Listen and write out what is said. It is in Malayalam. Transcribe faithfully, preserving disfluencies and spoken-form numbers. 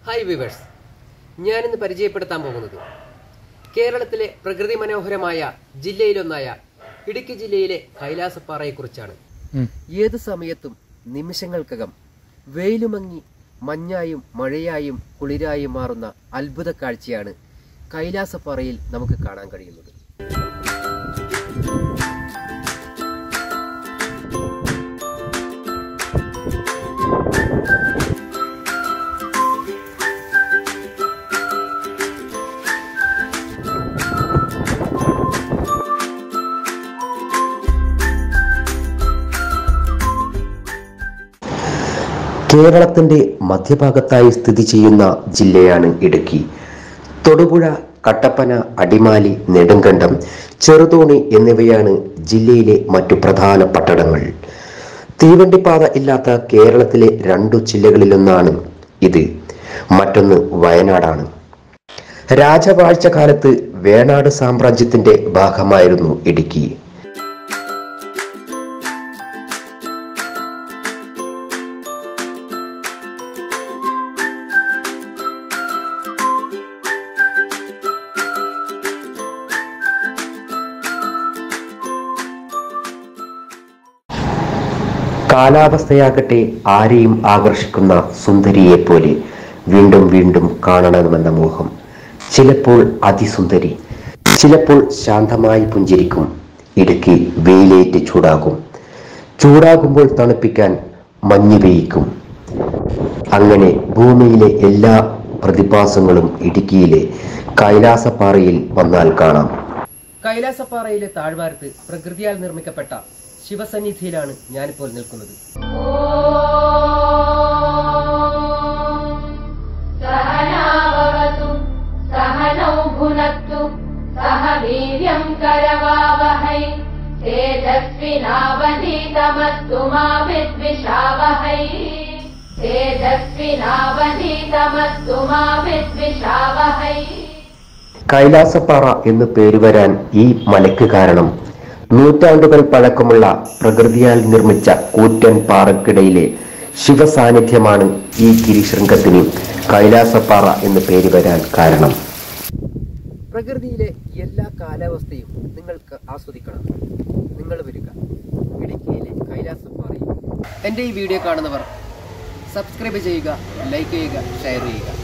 ഹായ് വ്യൂവേഴ്സ്, ഞാനിന്ന് പരിചയപ്പെടുത്താൻ പോകുന്നത് കേരളത്തിലെ പ്രകൃതി മനോഹരമായ ജില്ലയിലൊന്നായ ഇടുക്കി ജില്ലയിലെ കൈലാസപ്പാറയെക്കുറിച്ചാണ്. ഏതു സമയത്തും നിമിഷങ്ങൾക്കകം വെയിലുമങ്ങി മഞ്ഞായും മഴയായും കുളിരായും മാറുന്ന അത്ഭുത കാഴ്ചയാണ് കൈലാസപ്പാറയിൽ നമുക്ക് കാണാൻ കഴിയുന്നത്. കേരളത്തിന്റെ മധ്യഭാഗത്തായി സ്ഥിതി ചെയ്യുന്ന ജില്ലയാണ് ഇടുക്കി. തൊടുപുഴ, കട്ടപ്പന, അടിമാലി, നെടുങ്കണ്ടം, ചെറുതോണി എന്നിവയാണ് ജില്ലയിലെ മറ്റു പ്രധാന പട്ടണങ്ങൾ. തീവണ്ടിപ്പാത ഇല്ലാത്ത കേരളത്തിലെ രണ്ടു ജില്ലകളിലൊന്നാണ് ഇത്. മറ്റൊന്ന് വയനാടാണ്. രാജവാഴ്ചക്കാലത്ത് വേണാട് സാമ്രാജ്യത്തിന്റെ ഭാഗമായിരുന്നു ഇടുക്കി. കാലാവസ്ഥയാകട്ടെ ആരെയും ആകർഷിക്കുന്ന സുന്ദരിയെ പോലെ വീണ്ടും വീണ്ടും കാണണമെന്ന മോഹം. ചിലപ്പോൾ അതിസുന്ദരി, ചിലപ്പോൾ ശാന്തമായി പുഞ്ചിരിക്കും. ഇടുക്കി വെയിലേറ്റ് ചൂടാകും. ചൂടാകുമ്പോൾ തണുപ്പിക്കാൻ മഞ്ഞ് പെയ്യിക്കും. അങ്ങനെ ഭൂമിയിലെ എല്ലാ പ്രതിഭാസങ്ങളും ഇടുക്കിയിലെ കൈലാസപ്പാറയിൽ വന്നാൽ കാണാം. കൈലാസപ്പാറയിലെ താഴ്വാരത്ത് പ്രകൃതിയാൽ നിർമ്മിക്കപ്പെട്ട ശിവസന്നിധിയിലാണ് ഞാനിപ്പോൾ നിൽക്കുന്നത്. കൈലാസപ്പാറ എന്ന് പേര് വരാൻ ഈ മലയ്ക്ക് കാരണം നൂറ്റാണ്ടുകൾ പഴക്കമുള്ള പ്രകൃതിയാൽ നിർമ്മിച്ച കൂറ്റൻ പാറക്കിടയിലെ ശിവസാന്നിധ്യമാണ്. ഈ ഗിരിശൃംഗത്തിന് കൈലാസപ്പാറ എന്ന് പേര് വരാൻ കാരണം. പ്രകൃതിയിലെ എല്ലാ കാലാവസ്ഥയും നിങ്ങൾക്ക് ആസ്വദിക്കണം. നിങ്ങൾ വരിക ഇടുക്കിയിലെ കൈലാസപ്പാറയിൽ. എൻ്റെ ഈ വീഡിയോ കാണുന്നവർ സബ്സ്ക്രൈബ് ചെയ്യുക, ലൈക്ക് ചെയ്യുക, ഷെയർ ചെയ്യുക.